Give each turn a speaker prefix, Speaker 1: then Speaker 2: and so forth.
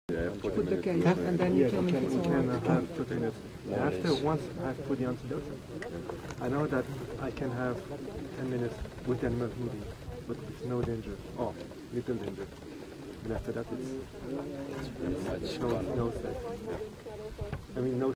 Speaker 1: Put the can, and then you tell me if it's all right.
Speaker 2: Have 2 minutes. After, once I've put the antidote, I know that I can have 10 minutes with animal moving, but it's no danger, or little danger. And after that, it's no safe. I mean, no